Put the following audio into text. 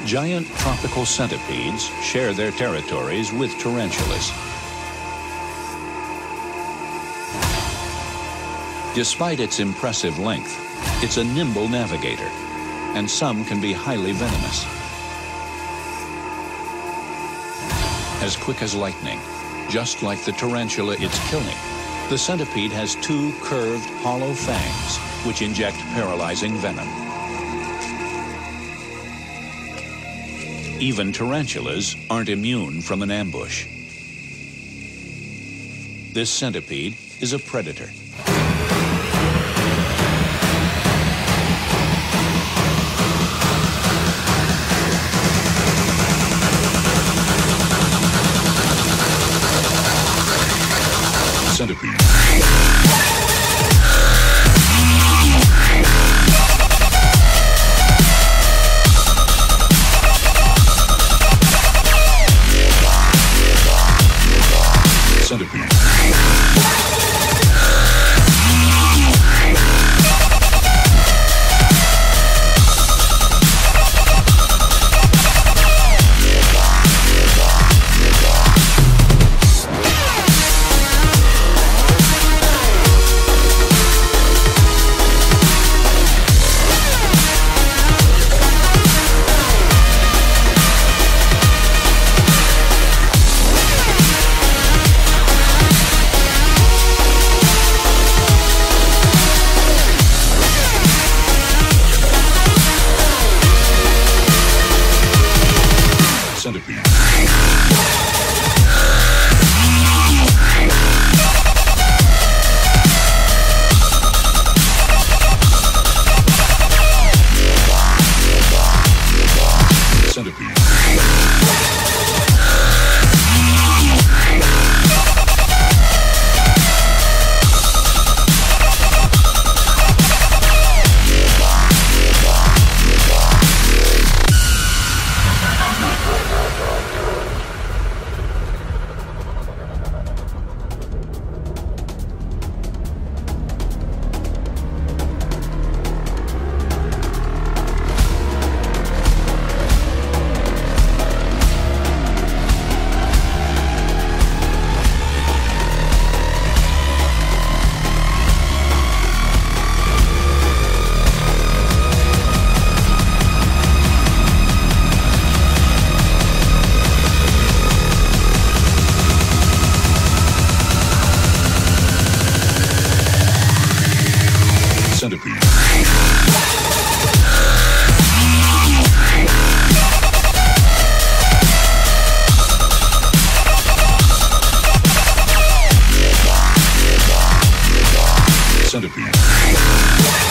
Giant tropical centipedes share their territories with tarantulas. Despite its impressive length, it's a nimble navigator, and some can be highly venomous. As quick as lightning, just like the tarantula it's killing, the centipede has two curved, hollow fangs which inject paralyzing venom. Even tarantulas aren't immune from an ambush. This centipede is a predator. Centipede. Centipede. Centipede. Centipede. Centipede. Centipede.